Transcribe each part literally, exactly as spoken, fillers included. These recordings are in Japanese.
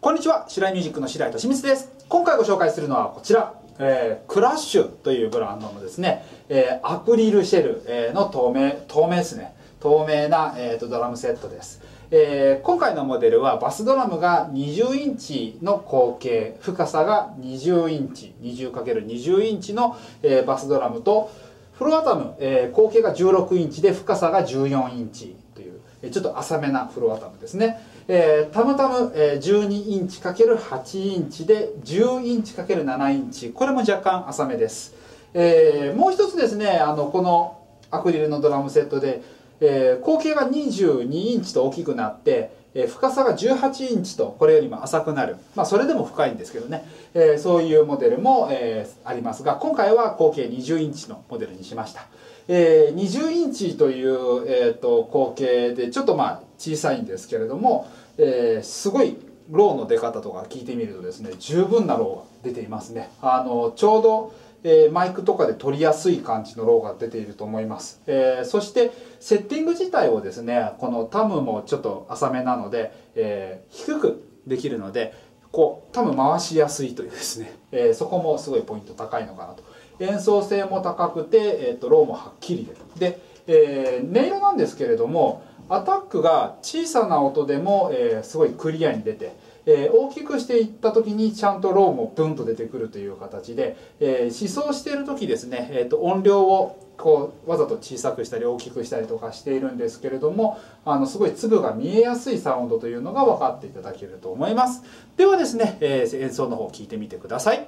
こんにちは、白井ミュージックの白井利光です。今回ご紹介するのはこちら、えー、クラッシュというブランドのですね、えー、アクリルシェル、えー、の透明、透明ですね、透明な、えー、とドラムセットです。えー、今回のモデルはバスドラムがにじゅうインチの口径、深さがにじゅうインチ、にじゅうかけるにじゅうインチの、えー、バスドラムと、フロアタム、えー、口径がじゅうろくインチで深さがじゅうよんインチという、えー、ちょっと浅めなフロアタムですね。えー、タムタム、えー、じゅうにインチ ×はち インチでじゅうインチ ×なな インチ、これも若干浅めです。えー、もう一つですね、あのこのアクリルのドラムセットで、えー、口径がにじゅうにインチと大きくなって、えー、深さがじゅうはちインチとこれよりも浅くなる、まあ、それでも深いんですけどね、えー、そういうモデルも、えー、ありますが、今回は口径にじゅうインチのモデルにしました。えー、にじゅうインチという、えー、と口径でちょっとまあ小さいんですけれども、えー、すごいローの出方とか聞いてみるとですね、十分なローが出ていますね。あのちょうど、えー、マイクとかで取りやすい感じのローが出ていると思います。えー、そしてセッティング自体をですね、このタムもちょっと浅めなので、えー、低くできるので、こうタム回しやすいというですね、えー、そこもすごいポイント高いのかなと。演奏性も高くて、えー、とローもはっきり出る。で、えー、音色なんですけれども、アタックが小さな音でも、えー、すごいクリアに出て、えー、大きくしていった時にちゃんとローもブンと出てくるという形で、えー、試奏している時ですね、えー、と音量をこうわざと小さくしたり大きくしたりとかしているんですけれども、あのすごい粒が見えやすいサウンドというのが分かっていただけると思います。ではですね、えー、演奏の方聴いてみてください。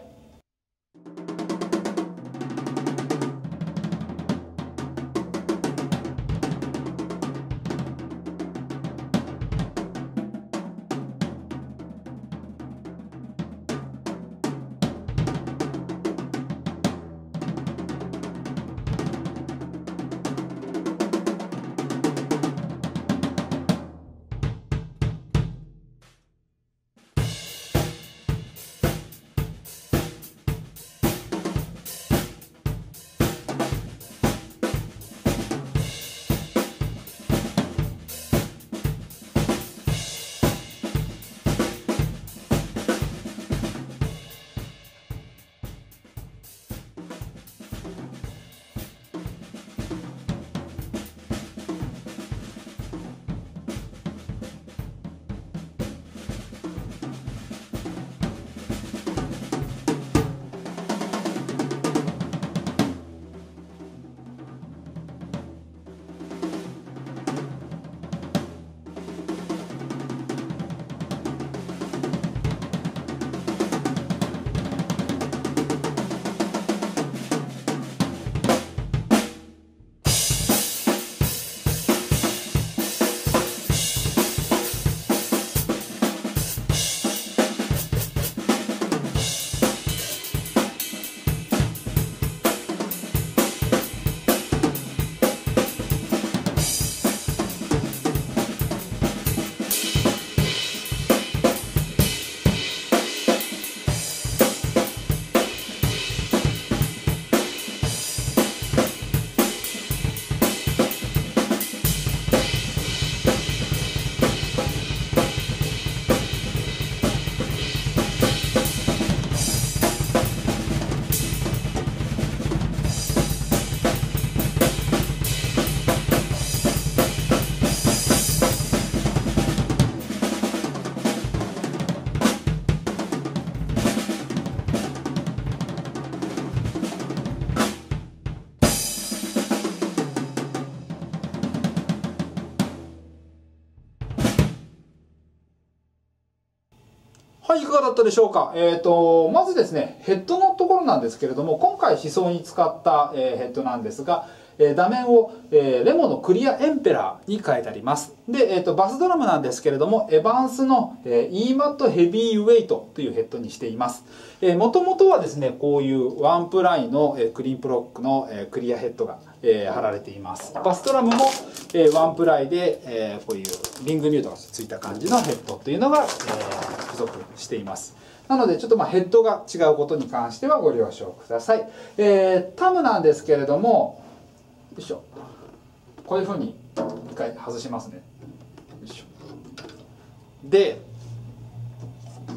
はい、いかがだったでしょうか。えっと、まずですね、ヘッドのところなんですけれども、今回試奏に使った、えーヘッドなんですが、えー座面を、えーレモのクリアエンペラーに変えてあります。で、えーと、バスドラムなんですけれども、エヴァンスの、えー、イーマット ヘビーウェイトというヘッドにしています。えー、もともとはですね、こういうワンプライの、えークリーンプロックの、えークリアヘッドが、えー貼られています。バスドラムも、えーワンプライで、えーこういうリングミュートがついた感じのヘッドというのが、えー付属しています。なのでちょっとまあヘッドが違うことに関してはご了承ください。えー、タムなんですけれども、よいしょ、こういうふうに一回外しますね。よいしょ。で、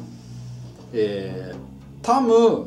えー、タム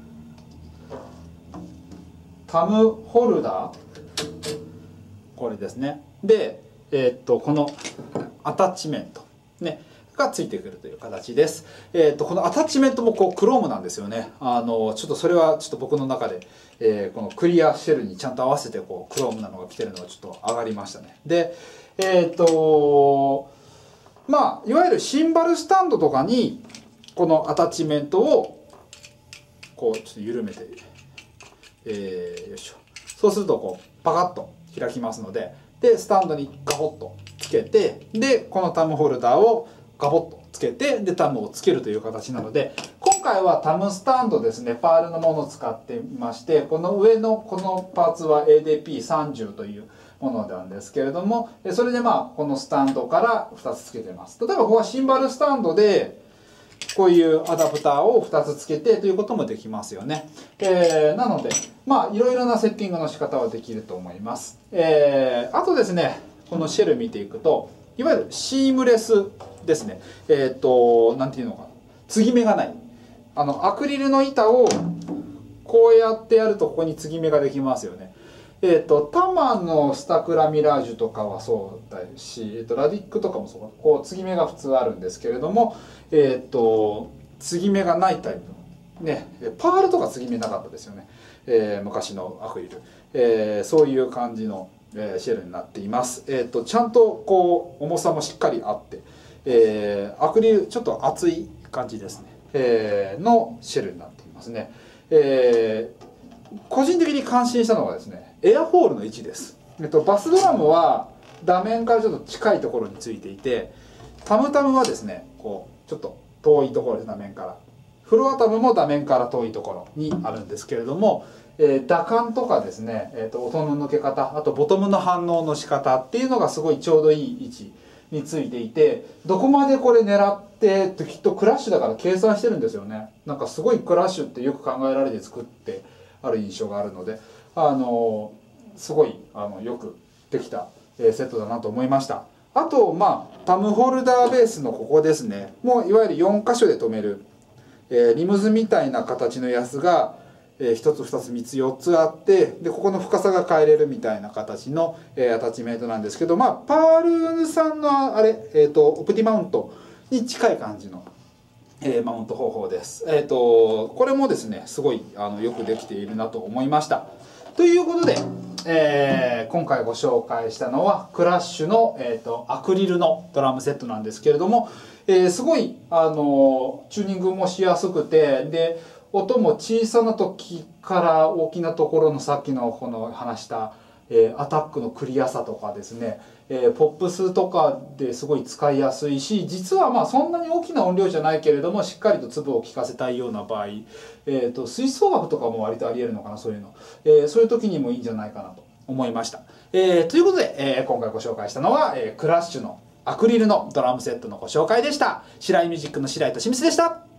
タムホルダー、これですね。で、えー、っとこのアタッチメントねがついてくるという形です。えー、っとこのアタッチメントもこうクロームなんですよね。あのちょっとそれはちょっと僕の中で、えー、このクリアシェルにちゃんと合わせてこうクロームなのが来てるのがちょっと上がりましたね。で、えー、っとまあいわゆるシンバルスタンドとかにこのアタッチメントをこうちょっと緩めて、えー、よいしょ。そうするとこうパカッと開きますので、でスタンドにガボッとつけて、でこのタムホルダーをガボッとつけて、でタムをつけるという形なので、今回はタムスタンドですね、パールのものを使ってみまして、この上のこのパーツは エーディーピーさんじゅう というものなんですけれども、それでまあこのスタンドからふたつつけてます。例えばここはシンバルスタンドでこういうアダプターをふたつつけてということもできますよね。えー、なのでまあいろいろなセッティングの仕方はできると思います。えー、あとですね、このシェル見ていくと、いわゆるシームレスですね。えっとなんていうのかな、継ぎ目がない、あのアクリルの板をこうやってやるとここに継ぎ目ができますよね。えー、とタマのスタクラミラージュとかはそうだし、えー、とラディックとかもそう、こう継ぎ目が普通あるんですけれども、えー、と継ぎ目がないタイプね、パールとか継ぎ目なかったですよね、えー、昔のアクリル、えー、そういう感じの、えー、シェルになっています。えー、とちゃんとこう重さもしっかりあって、えー、アクリルちょっと厚い感じですね、えー、のシェルになっていますね。えー個人的に感心したのはですね、エアホールの位置です。えっと、バスドラムは打面からちょっと近いところについていて、タムタムはですね、こうちょっと遠いところです、打面から。フロアタムも打面から遠いところにあるんですけれども、えー、打感とかですね、えー、と音の抜け方、あとボトムの反応の仕方っていうのがすごいちょうどいい位置についていて、どこまでこれ狙ってってきっとクラッシュだから計算してるんですよね。なんかすごいクラッシュってよく考えられて作ってある印象があるので、あのすごいあのよくできたセットだなと思いました。あとまあタムホルダーベースのここですね、もういわゆるよん箇所で留める、えー、リムズみたいな形のやつが、えー、ひとつふたつみっつよっつあって、でここの深さが変えれるみたいな形の、えー、アタッチメントなんですけど、まあパールさんのあれ、えー、とオプティマウントに近い感じのえー、マウント方法です。えーと、これもですね、すごいあのよくできているなと思いました。ということで、えー、今回ご紹介したのはクラッシュの、えーと、アクリルのドラムセットなんですけれども、えー、すごいあのチューニングもしやすくて、で音も小さな時から大きなところのさっきのこの話したえー、アタックのクリアさとかですね、えー、ポップスとかですごい使いやすいし、実はまあそんなに大きな音量じゃないけれどもしっかりと粒を効かせたいような場合、えー、と吹奏楽とかも割とありえるのかな、そういうの、えー、そういう時にもいいんじゃないかなと思いました。えー、ということで、えー、今回ご紹介したのは、えー、クラッシュのアクリルのドラムセットのご紹介でした。白井ミュージックの白井と清水でした。